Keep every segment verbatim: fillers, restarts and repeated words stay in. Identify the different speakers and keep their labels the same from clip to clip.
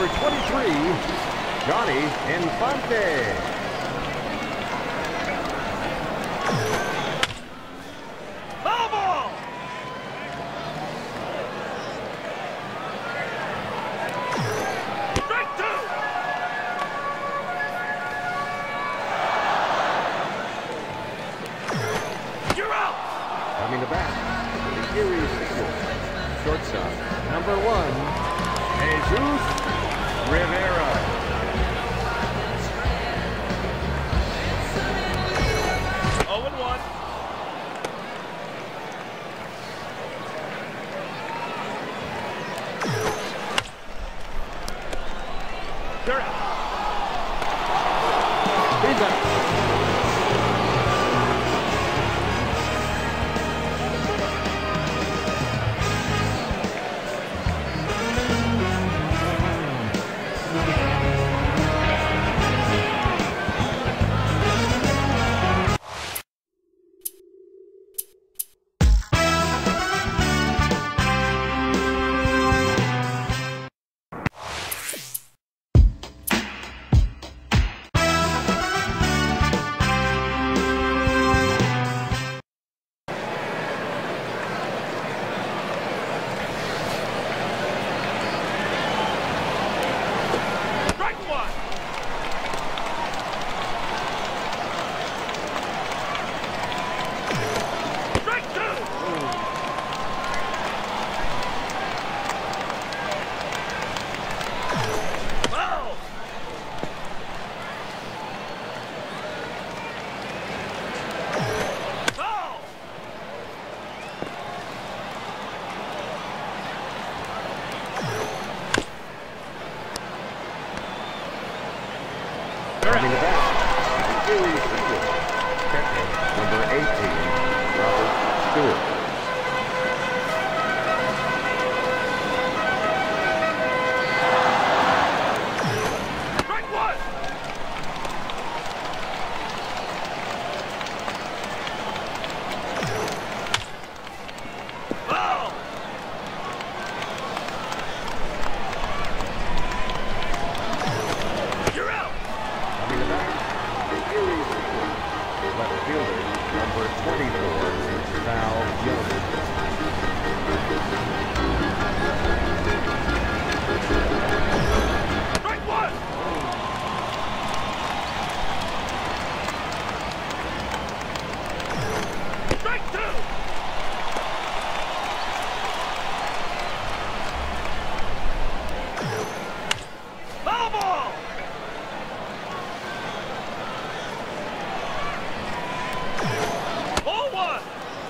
Speaker 1: number twenty-three, Johnny Infante. Coming to bat, the Erie Sequel, shortstop, number one, Jesus Rivera. oh and one. They're out. He's out. Coming to bat, the Erie Sequel, catcher, number eighteen, Robert Stewart. Strike one! Foul! You're out! Coming to bat, the Erie Sequel, left fielder, number twenty-four, Val Jones. Strike one! Strike two! Foul ball! Ball one!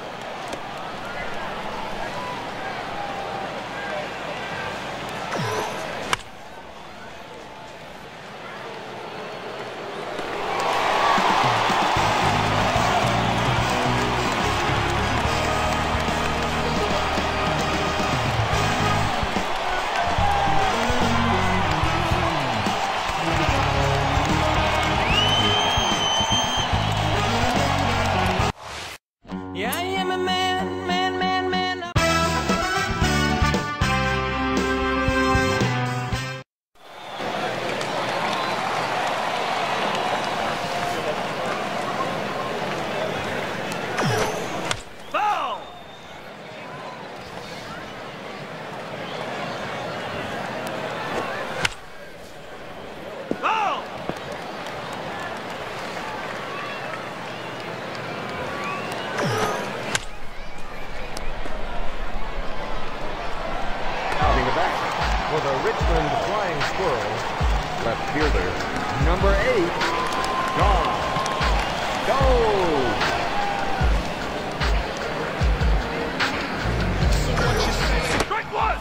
Speaker 2: Yeah, I am a man, man, man, man.
Speaker 1: Foul! Foul! Coming to bat for the Richmond Flying Squirrels, left fielder, number eight, John Go! Strike one!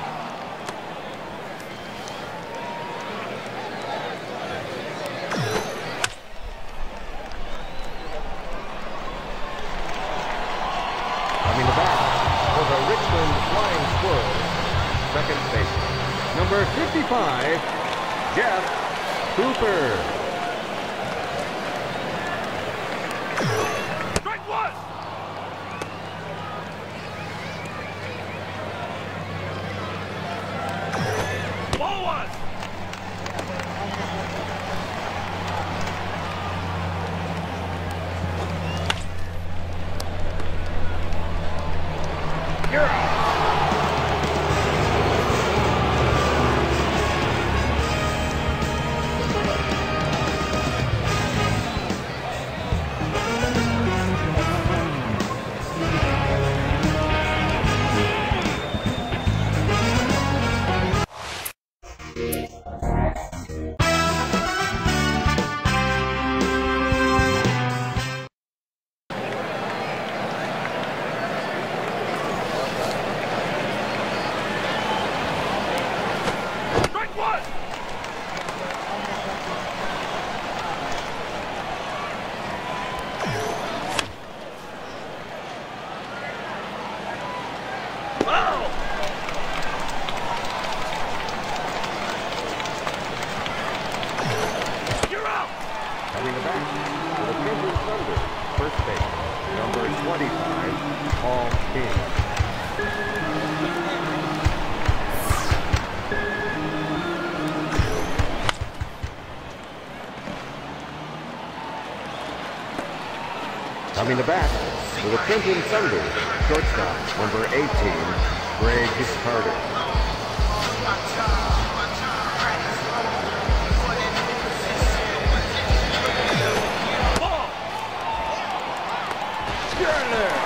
Speaker 1: Coming to bat for the Richmond Flying Squirrels, second baseman, number fifty-five, Jeff Cooper. Strike one! Ball one! Cleveland Thunder, first base, number twenty-five, Paul King. Coming to bat for the Cleveland Thunder, shortstop, number eighteen, Greg Carter.
Speaker 3: Ball! Get in there!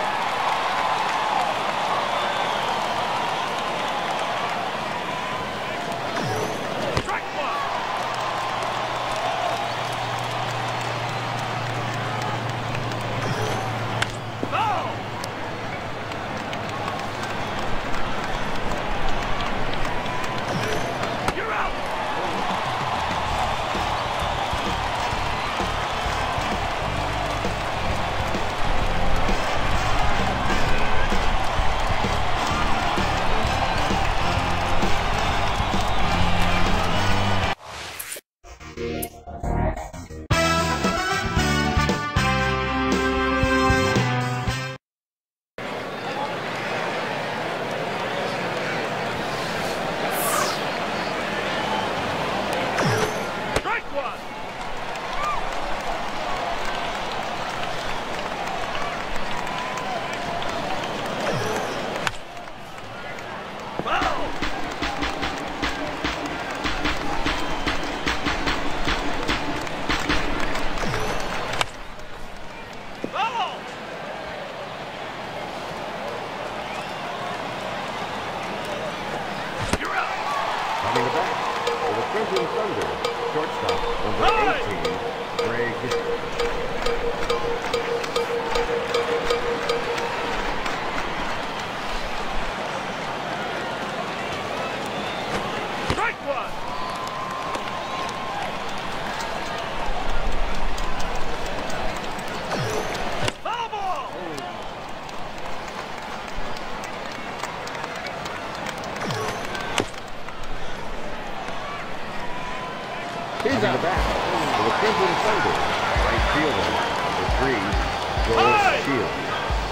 Speaker 3: Strike one! Ball! You're out! Strike one! Foul! Foul! You're out!
Speaker 1: Coming to bat for the Cleveland Thunder, shortstop, number
Speaker 3: Hey!
Speaker 1: eighteen, Greg.
Speaker 3: Strike one! Foul ball!
Speaker 1: He's out of bat for the Cleveland Thunder, right fielder, number three, Joel
Speaker 3: Hey!
Speaker 1: Shields.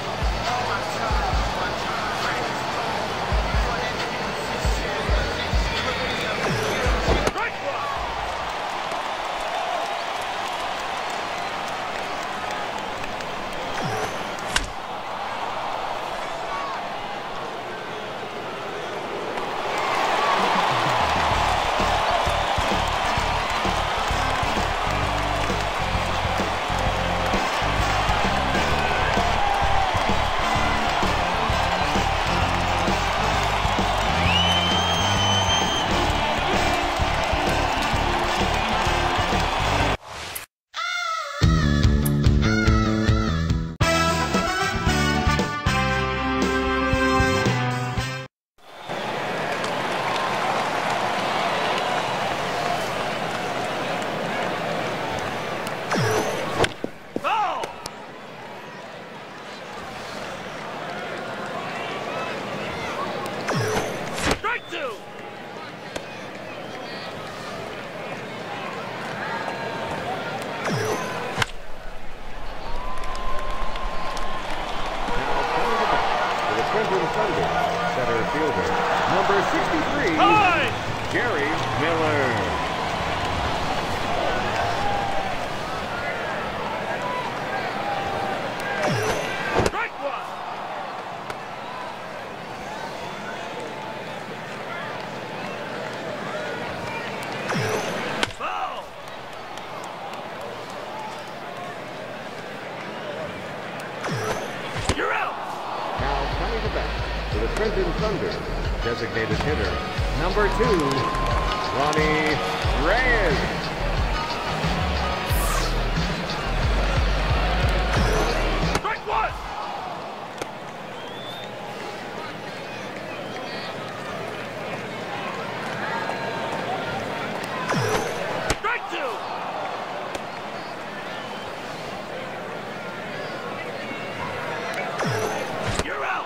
Speaker 3: Strike one! Foul! Strike two!
Speaker 1: For the Cleveland Thunder, center fielder, number sixty-three,
Speaker 3: Hey!
Speaker 1: Gary Miller.
Speaker 3: Strike one! Foul! You're out!
Speaker 1: Now coming to bat for the Cleveland Thunder, designated hitter, number two, Ronnie Reyes.
Speaker 3: Strike one! Strike two! You're out!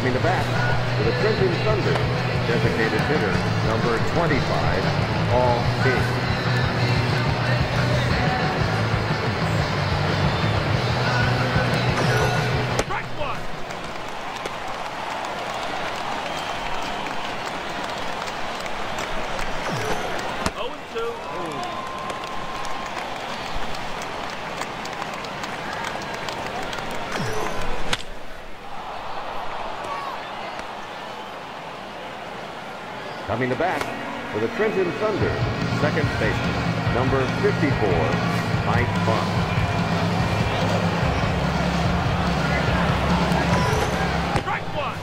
Speaker 1: Coming to bat for the Crimson Thunder, designated hitter, number twenty-five, Paul King.
Speaker 3: Strike one. oh and two.
Speaker 1: Coming to bat for the Trenton Thunder, second baseman, number fifty-four, Mike Bunt.
Speaker 3: Strike one.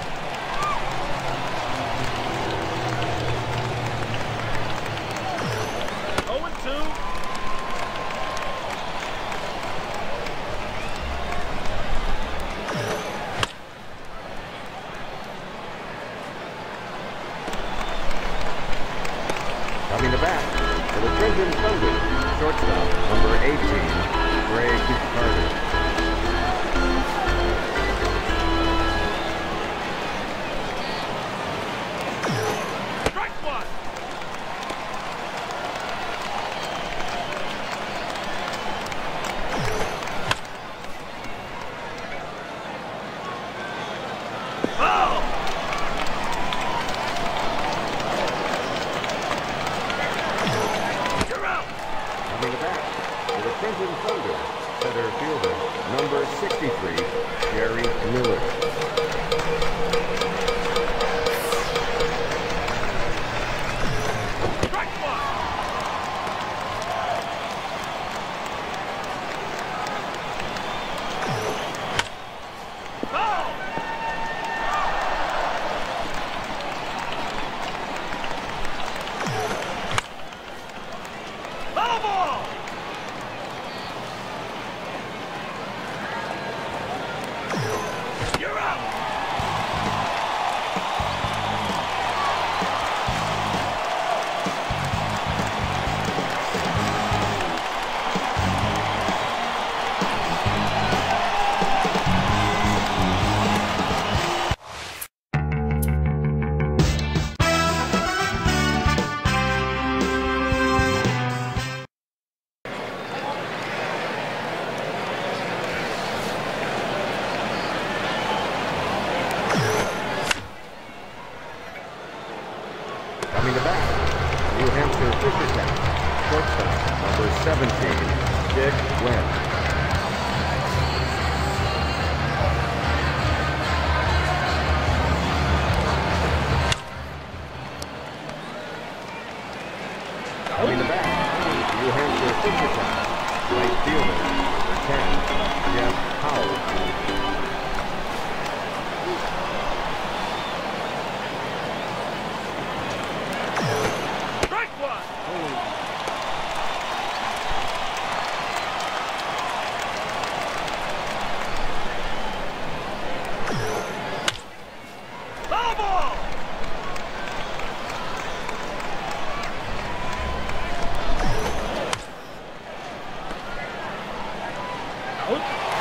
Speaker 3: oh and two.
Speaker 1: Coming to bat for the Trenton Thunder, shortstop, number eighteen, Greg Carter.
Speaker 3: Strike one. Oh! You're out.
Speaker 1: Coming to bat for the Trenton Thunder, center fielder, number sixty-three, Jerry Miller.
Speaker 3: Strike one. Foul. Foul ball. You're out.
Speaker 1: Coming to bat, New Hampshire Fisher Cat, shortstop, number seventeen, Dick Webb. Coming to bat, New Hampshire Fisher Cat, right fielder, ten, Jeff Howard.
Speaker 3: Strike one. Foul ball. Out.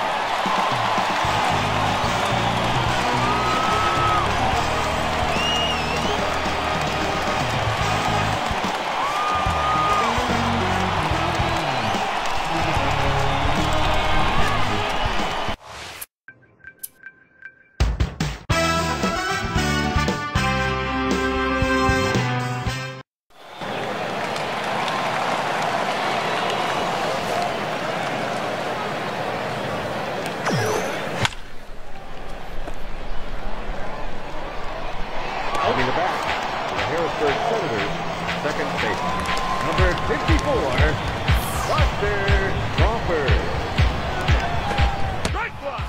Speaker 1: Coming to bat for the Harrisburg Senators, second baseman, number fifty-four, Buster Crawford.
Speaker 3: Strike one.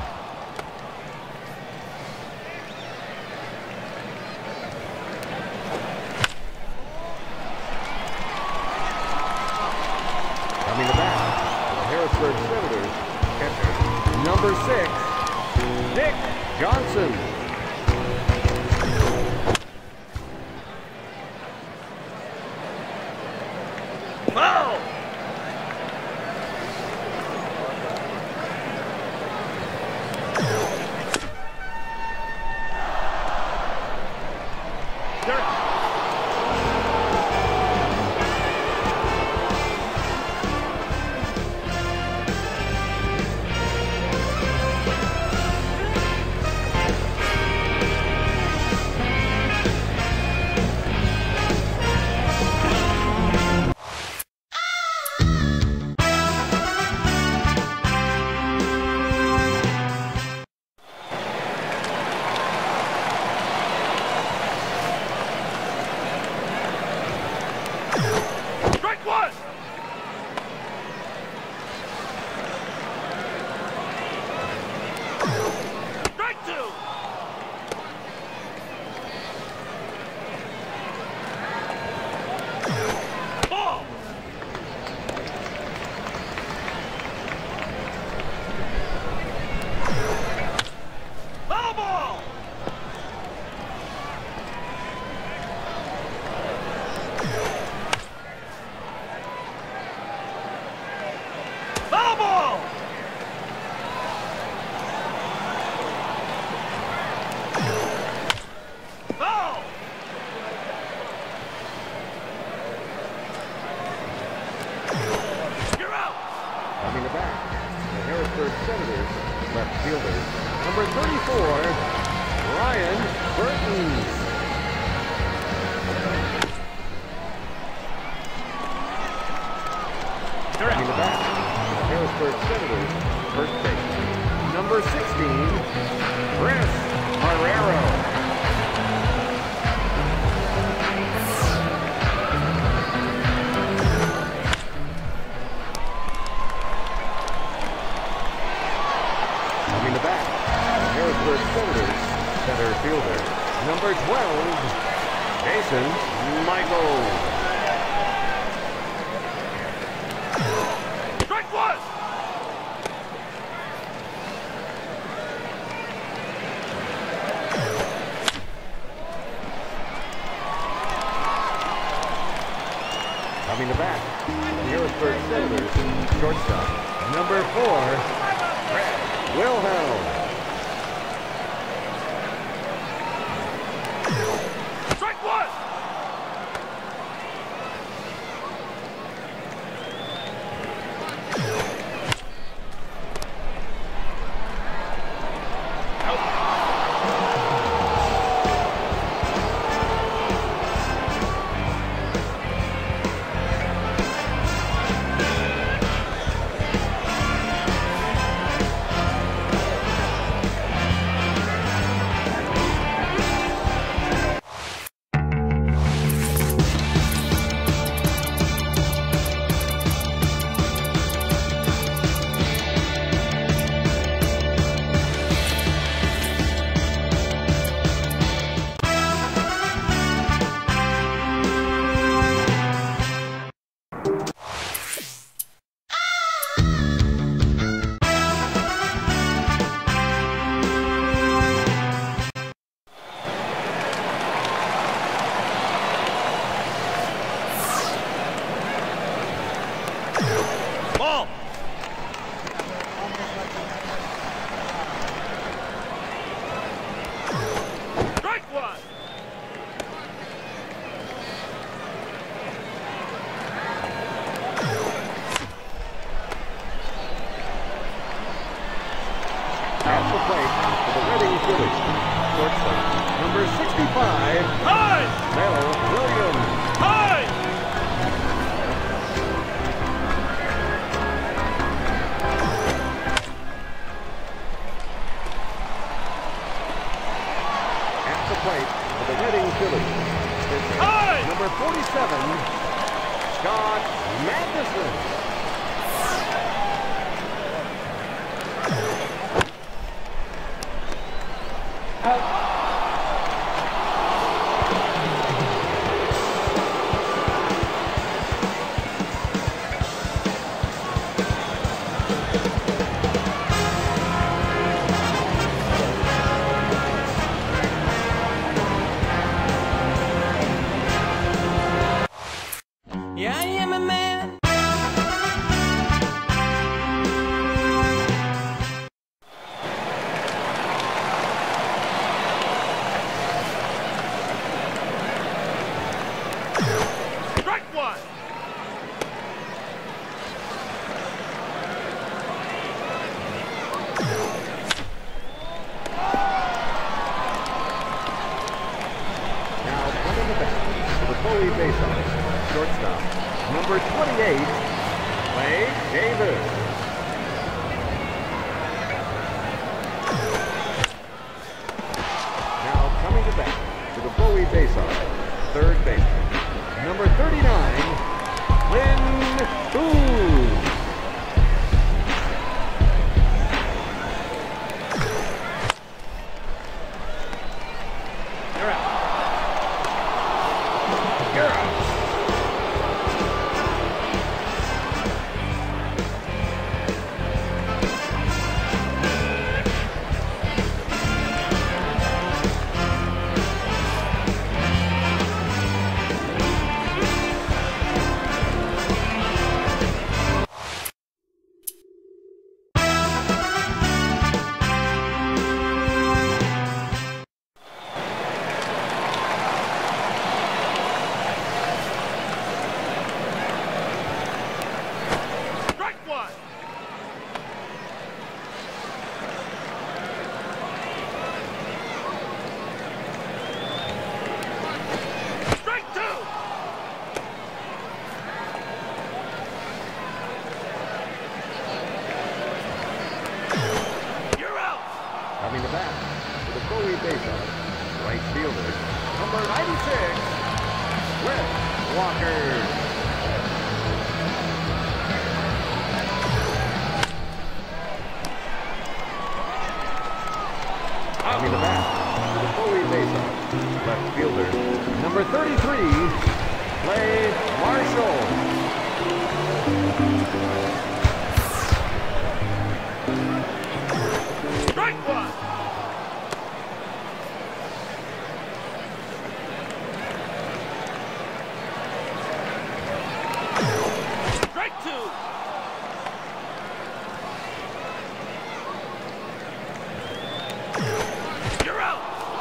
Speaker 1: Coming to bat for the Harrisburg Senators, catcher, number six, Nick Johnson.
Speaker 3: Foul.
Speaker 1: Senators, left fielder. Number thirty-four, Ryan Burton. In the back, Harrisburg Senators, first base. Number sixteen, Chris Marrero. Coming to bat, Harrisburg Senators, center fielder. Number twelve, Jason Michaels.
Speaker 3: Strike one!
Speaker 1: Coming to bat, Harrisburg Senators, shortstop. Number four, Brett Wilhelm.
Speaker 3: Strike one! Ball! Strike one!
Speaker 1: At the plate for the Reading Phillies, shortstop. Number sixty-five,
Speaker 3: High!
Speaker 1: Mel Williams.
Speaker 3: High!
Speaker 1: At the plate for the Reading Phillies, pitcher,
Speaker 3: High!
Speaker 1: number forty-seven, Scott Matheson.
Speaker 2: Yeah, I am a man.
Speaker 3: Strike one!
Speaker 1: Now coming to bat for the Foley baseoff, shortstop. Number twenty-eight, Clay Davis. Now coming to bat for the Bowie baseoff, third baseman. Number thirty-nine, Lynn Booth.
Speaker 3: You're out.
Speaker 1: You're out. ninety-six, Cliff Walker. Coming to bat to the Foley baseoff, left fielder, number thirty-three, Clay Marshall.
Speaker 3: Strike one. Strike two. You're out.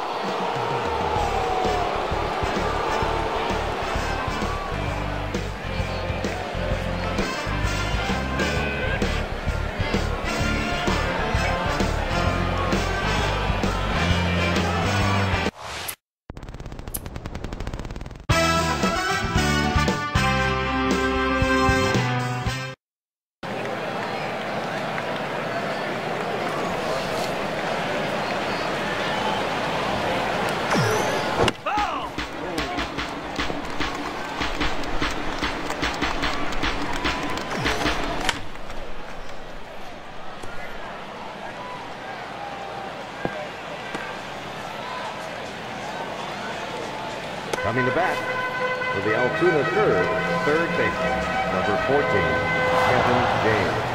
Speaker 1: Coming to bat for the Altoona Curve, third baseman, number fourteen, Kevin James.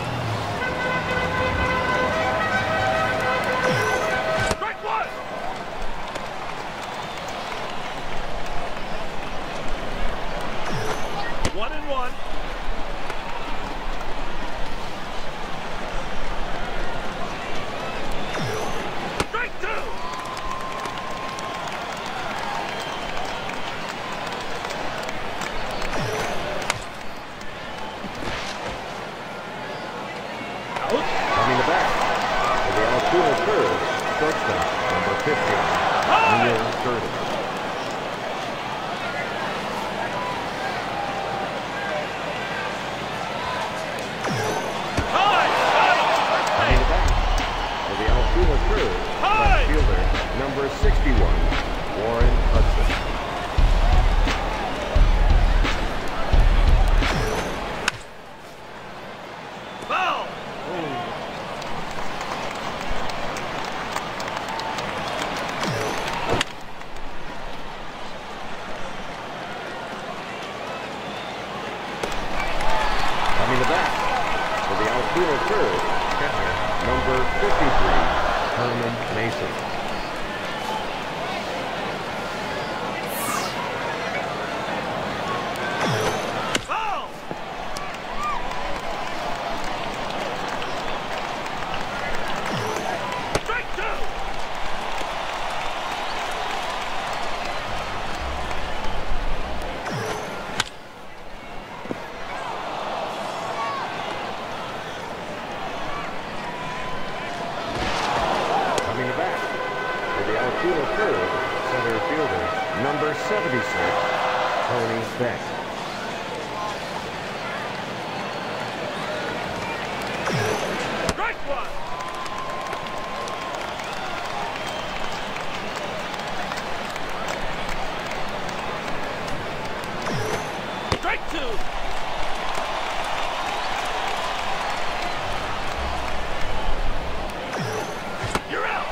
Speaker 3: Strike one. One and one. Strike two.
Speaker 1: Coming to bat for the Altoona Curve, shortstop, number fifteen, Neil Curtis. Coming to bat for the Altoona Curve, left fielder, number sixty-one, Warren Hudson.
Speaker 3: Foul.
Speaker 1: Coming to bat for the Altoona Curve, catcher, number fifty-three, Herman Mason.
Speaker 3: Foul. Strike two.
Speaker 1: Coming to bat for the Altoona Curve, center fielder, number seventy-six, Tony Beck.
Speaker 3: Strike one. Strike two. You're out.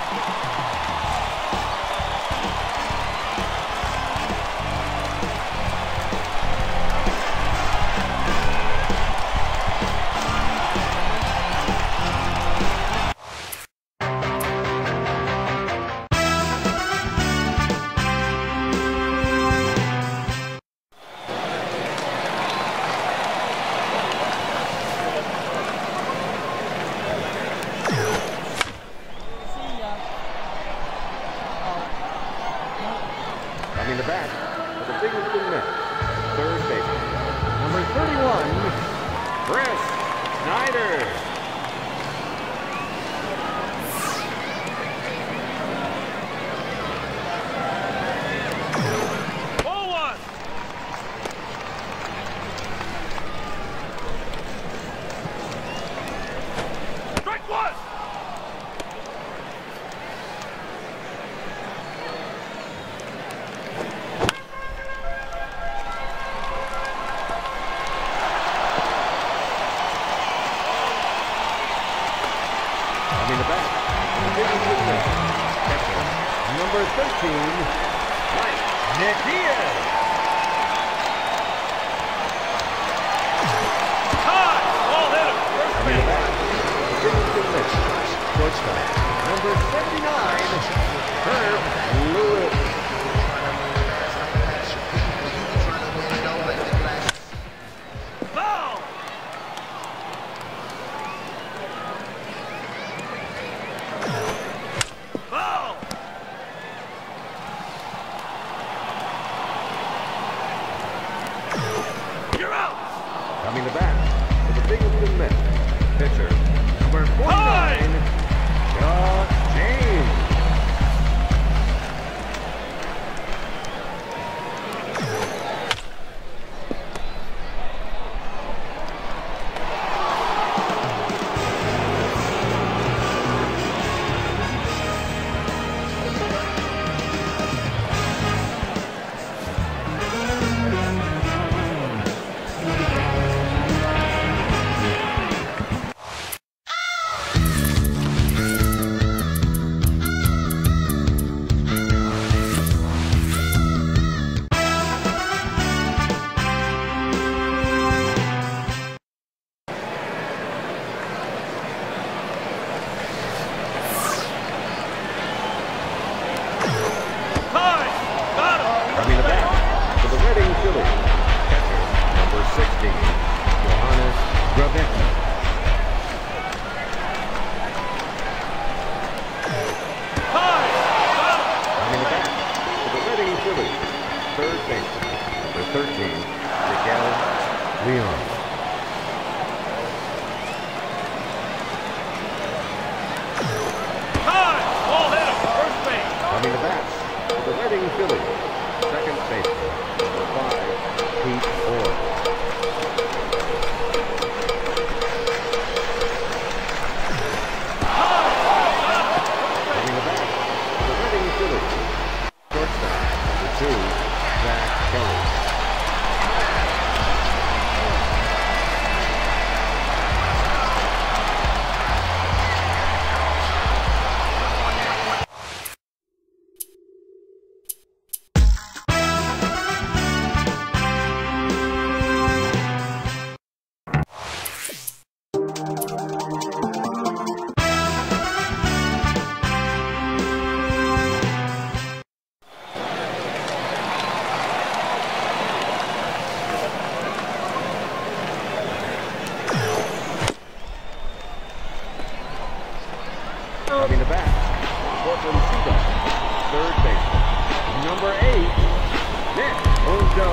Speaker 1: Coming to bat for the Binghamton Mets, third baseman, number thirty-one, Chris Snyder.
Speaker 3: Ball one. Strike one.
Speaker 1: number thirteen, Mike Nick Diaz.
Speaker 3: High. Ball hit him. First
Speaker 1: Coming
Speaker 3: base.
Speaker 1: back, Jameson Mitch. Shortstop, number seventy-nine, Herb Lewis.
Speaker 3: Foul. Foul. You're out.
Speaker 1: Coming to bat for the Binghamton Mets, pitcher, number forty-nine, Josh James.
Speaker 3: High. Got him.
Speaker 1: Coming to bat for the Reading Phillies, catcher, number sixteen, Johannes Gravecki.
Speaker 3: High. Got him.
Speaker 1: Coming to bat for the Reading Phillies, third baseman, number thirteen, Miguel Leon.
Speaker 3: High. Ball hit him. First base.
Speaker 1: Coming to bat for the Reading Phillies, second baseman, number five, Pete Orr. Coming to bat for the Reading Phillies, shortstop, number two, Zach Kelly. Coming to bat, Portland Seagull, third baseman, number eight, Nick Ojo.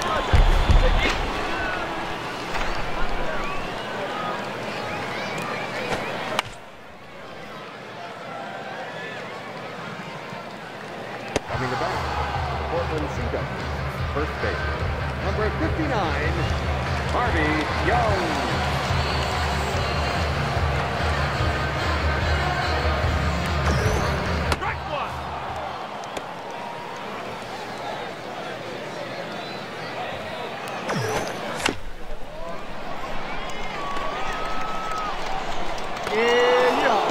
Speaker 1: Coming to bat, Portland Seagull, first baseman, number fifty-nine, Harvey Young.
Speaker 3: Strike one.
Speaker 1: And yeah.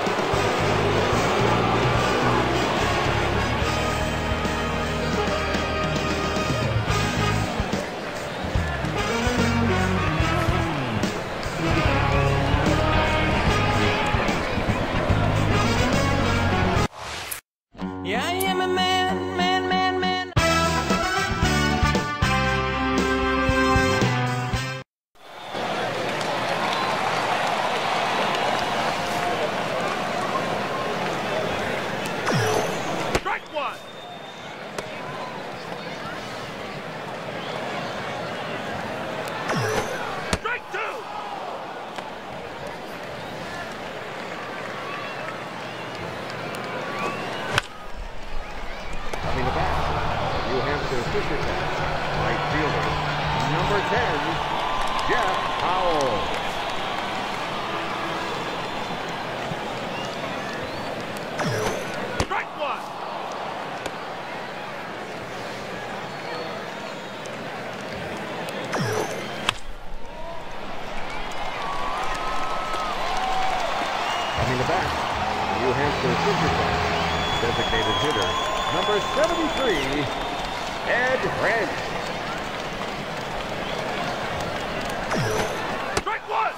Speaker 2: Yeah, I am a man, man, man, man.
Speaker 3: Strike one. Strike two.
Speaker 1: Coming to bat, New Hampshire Fisher Cats, right fielder, number ten, Jeff Powell.
Speaker 3: Strike one.
Speaker 1: Coming to bat, New Hampshire Fisher Cats, Designated hitter, number seventy-three, Ed Branch.
Speaker 3: Strike one.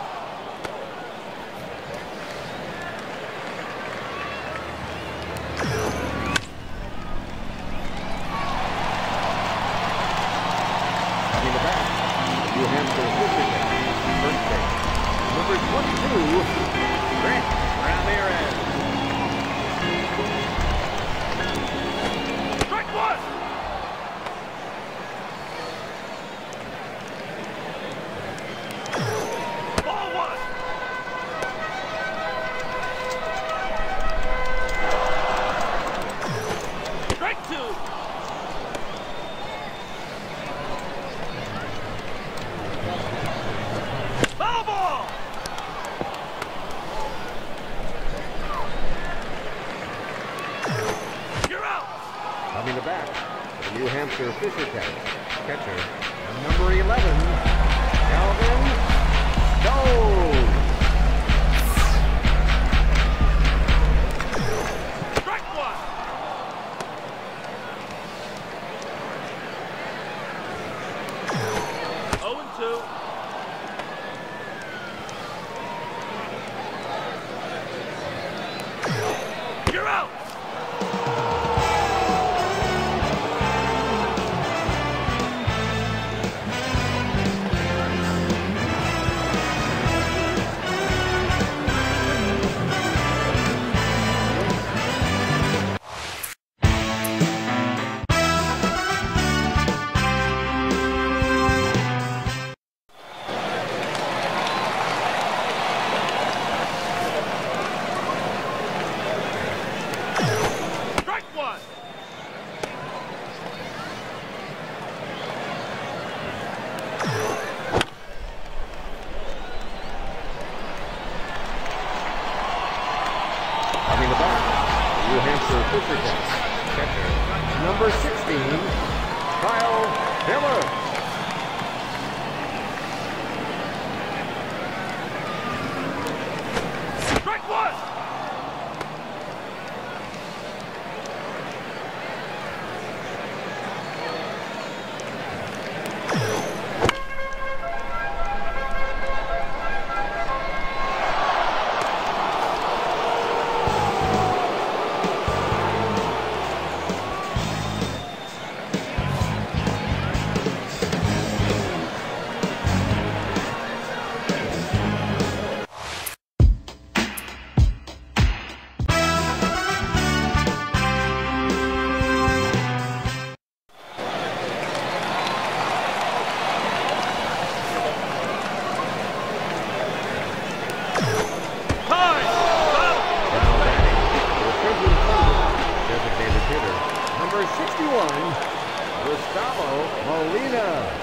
Speaker 1: In the back, New Hampshire Fishermen, first base, number twenty-two, Rick Ramirez.
Speaker 3: Strike one. Ball one. Strike two. Foul ball. You're out.
Speaker 1: Coming to bat, the New Hampshire Fisher Cats, catcher, number eleven, Calvin Stone.
Speaker 3: Strike one. oh and two. You're out. Strike one.
Speaker 1: Coming to bat, the New Hampshire Fisher Cats, catcher, number sixteen, Kyle Miller.
Speaker 3: Strike one. Time.
Speaker 1: Now batting, the Crimson Thunder, designated hitter, number sixty-one, Gustavo Molina.